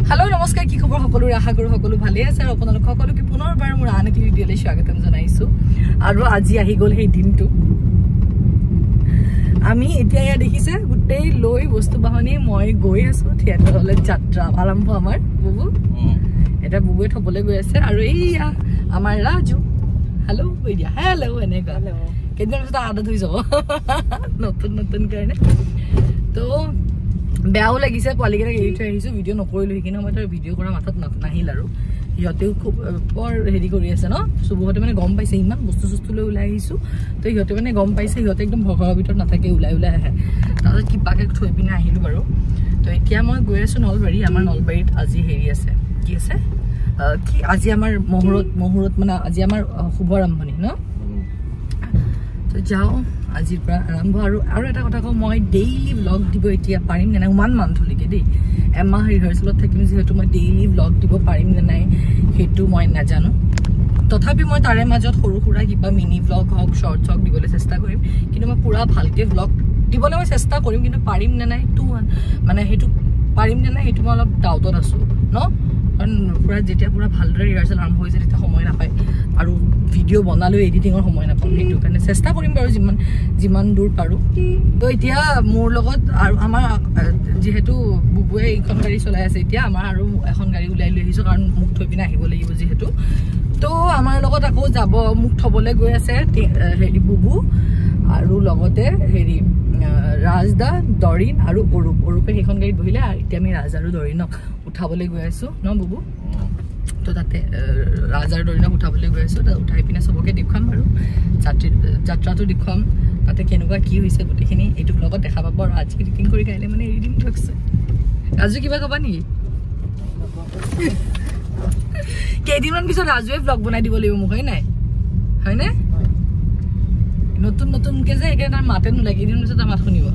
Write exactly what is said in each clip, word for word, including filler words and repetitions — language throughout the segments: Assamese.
Hello, নমস্কাৰ কি খবৰ সকলো আশা কৰো সকলো ভালে আছে আৰু আপোনালোক সকলোকে পুনৰবাৰ মোৰ আন এটি ভিডিঅ'লৈ স্বাগতম জনাইছো আৰু আজি আহি গল সেই দিনটো আমি এতিয়া ইয়া দেখিছে গুটেই লৈ বস্তু বাহনি মই গৈ আছো থিয়েটাৰলৈ যাত্ৰা আৰম্ভ আমাৰ বুবু এটা বুবুৱে থবলৈ গৈ আছে আৰু এইয়া আমাৰ ৰাজু হেল্ল' দিয়া হেল্ল' এনেকা হেল্ল' কেদিন পিছত আদত হৈ যাব নতুন নতুন কাৰণে তো বেয়াও লাগিছে পোৱালিকেইটা এৰি থৈ আহিছো ভিডিঅ' নকৰিলো সেইখিনি সময়ত ভিডিঅ' কৰা মাথাত নাহিল আৰু সিহঁতেও খুব বৰ হেৰি কৰি আছে ন চুবুহঁতে মানে গম পাইছে ইমান বস্তু চস্তু লৈ ওলাই আহিছো তো সিহঁতে মানে গম পাইছে সিহঁতে একদম ঘৰৰ ভিতৰত নাথাকে ওলাই ওলাই আহে তাৰপিছত কিবাকে থৈ পিনে আহিলো বাৰু তো এতিয়া মই গৈ আছো নলবাৰী আমাৰ নলবাৰীত আজি হেৰি আছে কি আছে কি আজি আমাৰ মহুৰত মহুৰত মানে আজি আমাৰ শুভ আৰম্ভণি ন তো যাও আজিৰ পৰা আৰম্ভ আৰু আৰু এটা কথা কওঁ মই ডেইলি ব্লগ দিব এতিয়া পাৰিম নে নাই ওৱান মান্থলৈকে দেই এমাহ ৰিহাৰ্চেলত থাকিম যিহেতু মই ডেইলি ব্লগ দিব পাৰিম নে নাই সেইটো মই নাজানো তথাপি মই তাৰে মাজত সৰু সুৰা কিবা মিনি ব্লগ হওক শ্বৰ্টছ হওক দিবলৈ চেষ্টা কৰিম কিন্তু মই পুৰা ভালকে ব্লগ দিবলৈ মই চেষ্টা কৰিম কিন্তু পাৰিম নে নাই সেইটো মানে সেইটো পাৰিম নে নাই সেইটো মই অলপ ডাউটত আছো ন কাৰণ পুৰা যেতিয়া পুৰা ভালদৰে ৰিহাৰ্চেল আৰম্ভ হৈছে তেতিয়া সময় নাপায় আৰু ভিডিঅ' বনালেও এডিটিঙৰ সময় নাপাওঁ সেইটো কাৰণে চেষ্টা কৰিম বাৰু যিমান যিমান দূৰ পাৰোঁ তো এতিয়া মোৰ লগত আৰু আমাৰ যিহেতু বুবুৱে এইখন গাড়ী চলাই আছে এতিয়া আমাৰ আৰু এখন গাড়ী ওলাই লৈ আহিছোঁ কাৰণ মোক থৈ পিনে আহিব লাগিব যিহেতু তো আমাৰ লগত আকৌ যাব মোক থ'বলৈ গৈ আছে হেৰি বুবু আৰু লগতে হেৰি ৰাজদা দৰিন আৰু অৰূপ অৰূপে সেইখন গাড়ীত বহিলে আৰু এতিয়া আমি ৰাজ আৰু দৰিনক উঠাবলৈ গৈ আছো ন বুবু তো তাতে ৰাজ আৰু দৰিনক উঠাবলৈ গৈ আছো তাত উঠাই পিনে চবকে দেখুৱাম বাৰু যাত্ৰী যাত্ৰাটো দেখুৱাম তাতে কেনেকুৱা কি হৈছে গোটেইখিনি এইটো ব্লগত দেখা পাব আৰু আজি এডিটিং কৰি কাইলৈ মানে এৰি দিম থকছে ৰাজু কিবা ক'বা নেকি কেইদিনমান পিছত ৰাজুৱে ব্লগ বনাই দিব লাগিব মোক হয় নাই হয়নে নতুন নতুনকে যে একে তাৰ মাতে নোলাগে কেইদিন পিছত তাৰ মাত শুনিব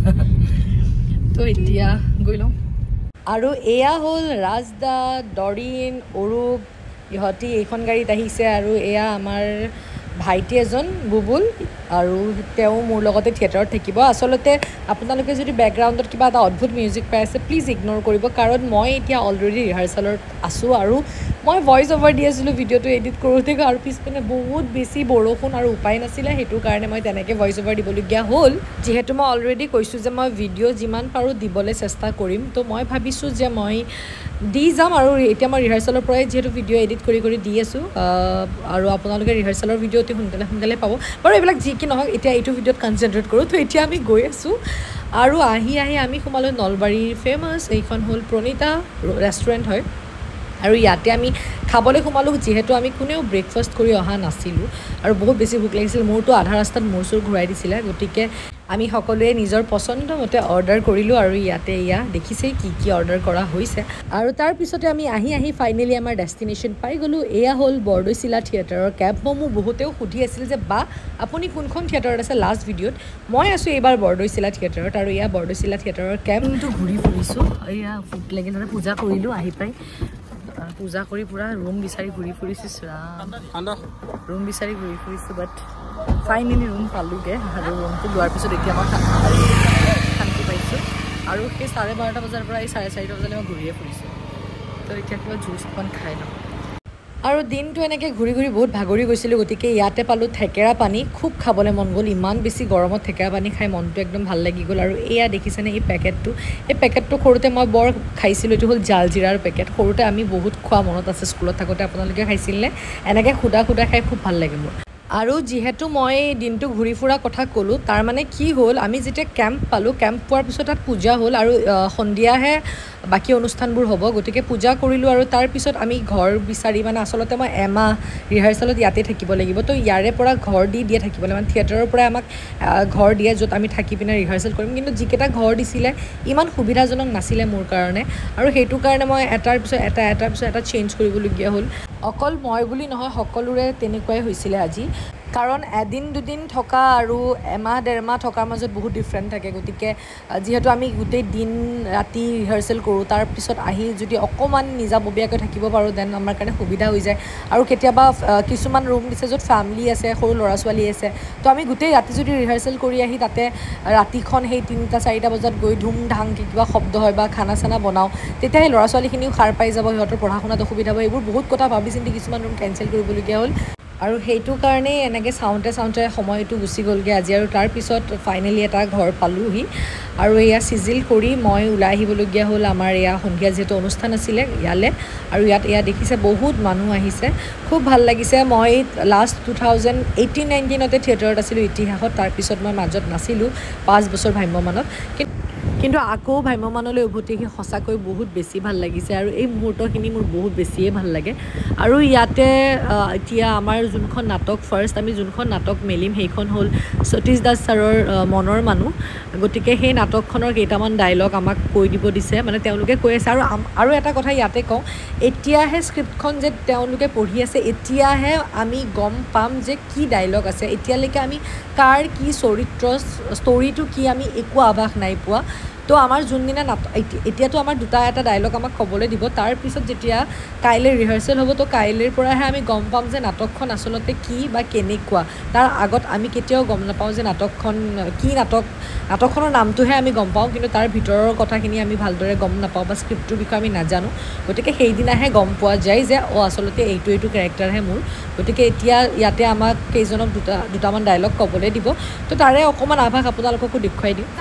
তো এতিয়া গৈ লওঁ আৰু এয়া হ'ল ৰাজদা দৰিন অৰূপ ইহঁতি এইখন গাড়ীত আহিছে আৰু এয়া আমাৰ ভাইটি এজন বুবুল আৰু তেওঁ মোৰ লগতে থিয়েটাৰত থাকিব আচলতে আপোনালোকে যদি বেকগ্ৰাউণ্ডত কিবা এটা অদ্ভুত মিউজিক পাই আছে প্লিজ ইগন'ৰ কৰিব কাৰণ মই এতিয়া অলৰেডি ৰিহাৰ্চেলত আছোঁ আৰু মই ভইচ অভাৰ দি আছিলোঁ ভিডিঅ'টো এডিট কৰোঁতে আৰু পিছপিনে বহুত বেছি বৰষুণ আৰু উপায় নাছিলে সেইটো কাৰণে মই তেনেকৈ ভইচ অভাৰ দিবলগীয়া হ'ল যিহেতু মই অলৰেডি কৈছোঁ যে মই ভিডিঅ' যিমান পাৰোঁ দিবলৈ চেষ্টা কৰিম তো মই ভাবিছোঁ যে মই দি যাম আৰু এতিয়া মই ৰিহাৰ্চেলৰ পৰাই যিহেতু ভিডিঅ' এডিট কৰি কৰি দি আছোঁ আৰু আপোনালোকে ৰিহাৰ্চেলৰ ভিডিঅ' অতি সোনকালে সোনকালে পাব বাৰু এইবিলাক যি কি নহওক এতিয়া এইটো ভিডিঅ'ত কনচেনট্ৰেট কৰোঁ তো এতিয়া আমি গৈ আছোঁ আৰু আহি আহি আমি সোমালোঁ নলবাৰীৰ ফেমাছ এইখন হ'ল প্ৰণীতা ৰেষ্টুৰেণ্ট হয় আৰু ইয়াতে আমি খাবলৈ সোমালোঁ যিহেতু আমি কোনেও ব্ৰেকফাষ্ট কৰি অহা নাছিলোঁ আৰু বহুত বেছি ভোক লাগিছিল মোৰতো আধা ৰাস্তাত মূৰ চুৰ ঘূৰাই দিছিলে গতিকে আমি সকলোৱে নিজৰ পচন্দ মতে অৰ্ডাৰ কৰিলোঁ আৰু ইয়াতে এয়া দেখিছেই কি কি অৰ্ডাৰ কৰা হৈছে আৰু তাৰপিছতে আমি আহি আহি ফাইনেলি আমাৰ ডেষ্টিনেশ্যন পাই গ'লোঁ এয়া হ'ল বৰদৈচিলা থিয়েটাৰৰ কেব মোক বহুতেও সুধি আছিল যে বা আপুনি কোনখন থিয়েটাৰত আছে লাষ্ট ভিডিঅ'ত মই আছোঁ এইবাৰ বৰদৈচিলা থিয়েটাৰত আৰু এয়া বৰদৈচিলা থিয়েটাৰৰ কেবটো ঘূৰি ফুৰিছোঁ এয়া ভোক লাগি তাতে পূজা কৰিলোঁ আহি পাই পূজা কৰি পুৰা ৰুম বিচাৰি ঘূৰি ফুৰিছোঁ ৰুম বিচাৰি ঘূৰি ফুৰিছোঁ বাট ফাইনেলি ৰুম পালোঁগৈ আৰু ৰুমটো লোৱাৰ পিছত এতিয়া মই শান্তি পাইছোঁ আৰু সেই চাৰে বাৰটা বজাৰ পৰা এই চাৰে চাৰিটা বজালৈ মই ঘূৰিয়ে ফুৰিছোঁ তো এতিয়া কিবা জুচ অকণ খাই লওঁ আৰু দিনটো এনেকৈ ঘূৰি ঘূৰি বহুত ভাগৰি গৈছিলোঁ গতিকে ইয়াতে পালোঁ থেকেৰা পানী খুব খাবলৈ মন গ'ল ইমান বেছি গৰমত থেকেৰা পানী খাই মনটো একদম ভাল লাগি গ'ল আৰু এয়া দেখিছেনে এই পেকেটটো এই পেকেটটো সৰুতে মই বৰ খাইছিলোঁ এইটো হ'ল জালজিৰাৰ পেকেট সৰুতে আমি বহুত খোৱা মনত আছে স্কুলত থাকোঁতে আপোনালোকে খাইছিলনে এনেকৈ সুদা সুদা খাই খুব ভাল লাগে মোৰ আৰু যিহেতু মই দিনটো ঘূৰি ফুৰা কথা ক'লোঁ তাৰ মানে কি হ'ল আমি যেতিয়া কেম্প পালোঁ কেম্প পোৱাৰ পিছত তাত পূজা হ'ল আৰু সন্ধিয়াহে বাকী অনুষ্ঠানবোৰ হ'ব গতিকে পূজা কৰিলোঁ আৰু তাৰপিছত আমি ঘৰ বিচাৰি মানে আচলতে মই এমাহ ৰিহাৰ্চেলত ইয়াতে থাকিব লাগিব তো ইয়াৰে পৰা ঘৰ দি দিয়ে থাকিবলৈ মানে থিয়েটাৰৰ পৰাই আমাক ঘৰ দিয়ে য'ত আমি থাকি পিনে ৰিহাৰ্চেল কৰিম কিন্তু যিকেইটা ঘৰ দিছিলে ইমান সুবিধাজনক নাছিলে মোৰ কাৰণে আৰু সেইটো কাৰণে মই এটাৰ পিছত এটা এটাৰ পিছত এটা চেঞ্জ কৰিবলগীয়া হ'ল অকল মই বুলি নহয় সকলোৰে তেনেকুৱাই হৈছিলে আজি কাৰণ এদিন দুদিন থকা আৰু এমাহ ডেৰমাহ থকাৰ মাজত বহুত ডিফাৰেণ্ট থাকে গতিকে যিহেতু আমি গোটেই দিন ৰাতি ৰিহাৰ্চেল কৰোঁ তাৰপিছত আহি যদি অকণমান নিজাববীয়াকৈ থাকিব পাৰোঁ দেন আমাৰ কাৰণে সুবিধা হৈ যায় আৰু কেতিয়াবা কিছুমান ৰুম দিছে য'ত ফেমিলি আছে সৰু ল'ৰা ছোৱালী আছে তো আমি গোটেই ৰাতি যদি ৰিহাৰ্চেল কৰি আহি তাতে ৰাতিখন সেই তিনিটা চাৰিটা বজাত গৈ ধুম ধামকৈ কিবা শব্দ হয় বা খানা চানা বনাওঁ তেতিয়া সেই ল'ৰা ছোৱালীখিনিও সাৰ পাই যাব সিহঁতৰ পঢ়া শুনাত অসুবিধা হ'ব এইবোৰ বহুত কথা ভাবি চিন্তি কিছুমান ৰুম কেঞ্চেল কৰিবলগীয়া হ'ল আৰু সেইটো কাৰণেই এনেকৈ চাওঁতে চাওঁতে সময়টো গুচি গ'লগৈ আজি আৰু তাৰপিছত ফাইনেলি এটা ঘৰ পালোঁহি আৰু এয়া চিজিল কৰি মই ওলাই আহিবলগীয়া হ'ল আমাৰ এয়া সন্ধিয়া যিহেতু অনুষ্ঠান আছিলে ইয়ালৈ আৰু ইয়াত এয়া দেখিছে বহুত মানুহ আহিছে খুব ভাল লাগিছে মই লাষ্ট টু থাউজেণ্ড এইটিন নাইনটিনতে থিয়েটাৰত আছিলোঁ ইতিহাসত তাৰপিছত মই মাজত নাছিলোঁ পাঁচ বছৰ ভ্ৰাম্যমানত কিন্তু আকৌ ভ্ৰাম্যমানলৈ উভতি আহি সঁচাকৈ বহুত বেছি ভাল লাগিছে আৰু এই মুহূৰ্তখিনি মোৰ বহুত বেছিয়ে ভাল লাগে আৰু ইয়াতে এতিয়া আমাৰ যোনখন নাটক ফাৰ্ষ্ট আমি যোনখন নাটক মেলিম সেইখন হ'ল সতীশ দাস ছাৰৰ মনৰ মানুহ গতিকে সেই নাটকখনৰ কেইটামান ডায়লগ আমাক কৈ দিব দিছে মানে তেওঁলোকে কৈ আছে আৰু আৰু এটা কথা ইয়াতে কওঁ এতিয়াহে স্ক্ৰিপ্টখন যে তেওঁলোকে পঢ়ি আছে এতিয়াহে আমি গম পাম যে কি ডায়লগ আছে এতিয়ালৈকে আমি কাৰ কি চৰিত্ৰ ষ্টৰিটো কি আমি একো আভাস নাই পোৱা তো আমাৰ যোনদিনা নাট এতিয়াতো আমাৰ দুটা এটা ডায়লগ আমাক ক'বলৈ দিব তাৰপিছত যেতিয়া কাইলৈ ৰিহাৰ্চেল হ'ব তো কাইলৈৰ পৰাহে আমি গম পাম যে নাটকখন আচলতে কি বা কেনেকুৱা তাৰ আগত আমি কেতিয়াও গম নাপাওঁ যে নাটকখন কি নাটক নাটকখনৰ নামটোহে আমি গম পাওঁ কিন্তু তাৰ ভিতৰৰ কথাখিনি আমি ভালদৰে গম নাপাওঁ বা স্ক্ৰিপ্টটোৰ বিষয়ে আমি নাজানো গতিকে সেইদিনাহে গম পোৱা যায় যে অঁ আচলতে এইটো এইটো কেৰেক্টাৰহে মোৰ গতিকে এতিয়া ইয়াতে আমাক কেইজনক দুটা দুটামান ডায়লগ ক'বলৈ দিব তো তাৰে অকণমান আভাস আপোনালোককো দেখুৱাই দিম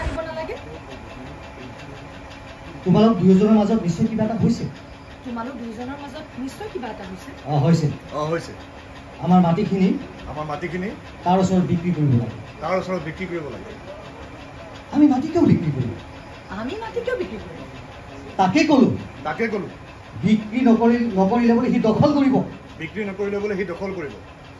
তোমালোক দুয়োজনৰ মাজত নিশ্চয় কিবা এটা হৈছে তোমালোক দুয়োজনৰ মাজত নিশ্চয় কিবা এটা হৈছে অঁ হৈছে অঁ হৈছে আমাৰ মাটিখিনি আমাৰ মাটিখিনি তাৰ ওচৰত বিক্ৰী কৰিব লাগে তাৰ ওচৰত বিক্ৰী কৰিব লাগে আমি মাটি কিয় বিক্ৰী কৰিম আমি মাটি কিয় বিক্ৰী কৰিম তাকে ক'লো তাকে ক'লো বিক্ৰী নকৰি নকৰিলে বোলে সি দখল কৰিব বিক্ৰী নকৰিলে বোলে সি দখল কৰিব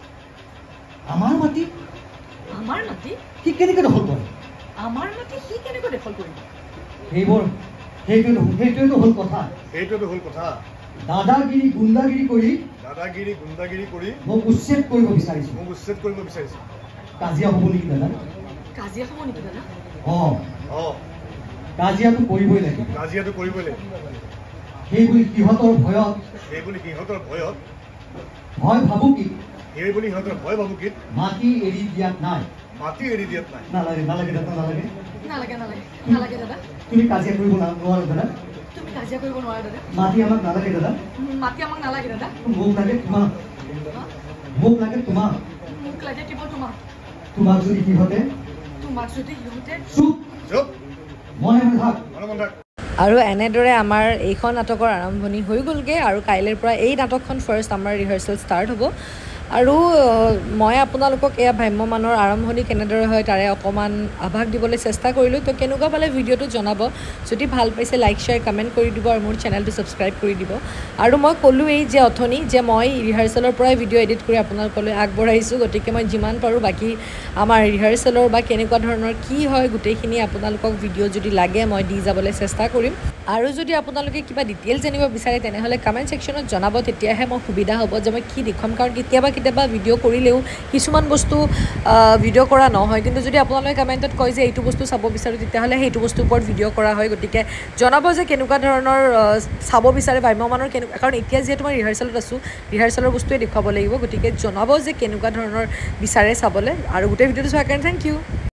আমাৰ মাটি আমাৰ মাটি সি কেনেকৈ দখল কৰে আমাৰ মাটি সি কেনেকৈ দখল কৰিব সেইবোৰ সেইটোৱেতো সেইটোৱেতো হ'ল কথা সেইটোৱেতো হ'ল কথা দাদাগিৰি গুণ্ডাগিৰি কৰি দাদাগিৰি গুণ্ডাগিৰি কৰি মোক উচ্ছেদ কৰিব বিচাৰিছোঁ মোক উচ্ছেদ কৰিব বিচাৰিছে কাজিয়া হ'ব নেকি দাদা কাজিয়া হ'ব নেকি দাদা অঁ অঁ কাজিয়াটো কৰিবই লাগে কাজিয়াটো কৰিবই লাগিব সেই বুলি সিহঁতৰ ভয়ত সেই বুলি সিহঁতৰ ভয়ত ভয় ভাবুকি সেই বুলি সিহঁতৰ ভয় ভাবুকিত মাটি এৰি দিয়াত নাই মাটি এৰি দিয়াত নাই নালাগে নালাগে দাদা নালাগে নালাগে নালাগে নালাগে দাদা তুমি কাজিয়া কৰিব নোৱাৰা দাদা তুমি কাজিয়া কৰিব নোৱাৰা দাদা মাটি আমাক নালাগে দাদা মাটি আমাক নালাগে দাদা মোক লাগে তোমাক মোক লাগে তোমাক মোক লাগে কেৱল তোমাক তোমাক যদি সিহঁতে তোমাক যদি সিহঁতে চুপ চুপ মনে মনে থাক মনে মনে থাক আৰু এনেদৰে আমাৰ এইখন নাটকৰ আৰম্ভণি হৈ গ'লগৈ আৰু কাইলৈৰ পৰা এই নাটকখন ফাৰ্ষ্ট আমাৰ ৰিহাৰ্চেল ষ্টাৰ্ট হ'ব আৰু মই আপোনালোকক এয়া ভ্ৰাম্যমানৰ আৰম্ভণি কেনেদৰে হয় তাৰে অকণমান আভাস দিবলৈ চেষ্টা কৰিলোঁ তো কেনেকুৱা পালে ভিডিঅ'টো জনাব যদি ভাল পাইছে লাইক শ্বেয়াৰ কমেণ্ট কৰি দিব আৰু মোৰ চেনেলটো ছাবস্ক্ৰাইব কৰি দিব আৰু মই ক'লোৱেই যে অথনি যে মই ৰিহাৰ্চেলৰ পৰাই ভিডিঅ' এডিট কৰি আপোনালোকলৈ আগবঢ়াইছোঁ গতিকে মই যিমান পাৰোঁ বাকী আমাৰ ৰিহাৰ্চেলৰ বা কেনেকুৱা ধৰণৰ কি হয় গোটেইখিনি আপোনালোকক ভিডিঅ' যদি লাগে মই দি যাবলৈ চেষ্টা কৰিম আৰু যদি আপোনালোকে কিবা ডিটেইলছ জানিব বিচাৰে তেনেহ'লে কমেণ্ট ছেকশ্যনত জনাব তেতিয়াহে মই সুবিধা হ'ব যে মই কি দেখুৱাম কাৰণ কেতিয়াবা কেতিয়াবা ভিডিঅ' কৰিলেও কিছুমান বস্তু ভিডিঅ' কৰা নহয় কিন্তু যদি আপোনালোকে কমেণ্টত কয় যে এইটো বস্তু চাব বিচাৰোঁ তেতিয়াহ'লে সেইটো বস্তুৰ ওপৰত ভিডিঅ' কৰা হয় গতিকে জনাব যে কেনেকুৱা ধৰণৰ চাব বিচাৰে ভ্ৰাম্যমানৰ কেনেকুৱা কাৰণ এতিয়া যিহেতু মই ৰিহাৰ্চেলত আছোঁ ৰিহাৰ্চেলৰ বস্তুৱে দেখুৱাব লাগিব গতিকে জনাব যে কেনেকুৱা ধৰণৰ বিচাৰে চাবলৈ আৰু গোটেই ভিডিঅ'টো চোৱাৰ কাৰণে থেংক ইউ